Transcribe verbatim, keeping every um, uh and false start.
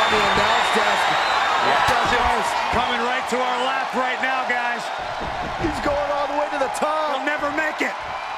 on the announce desk. Yeah, does coming right to our lap right now, guys. He's going all the way to the top. He'll never make it.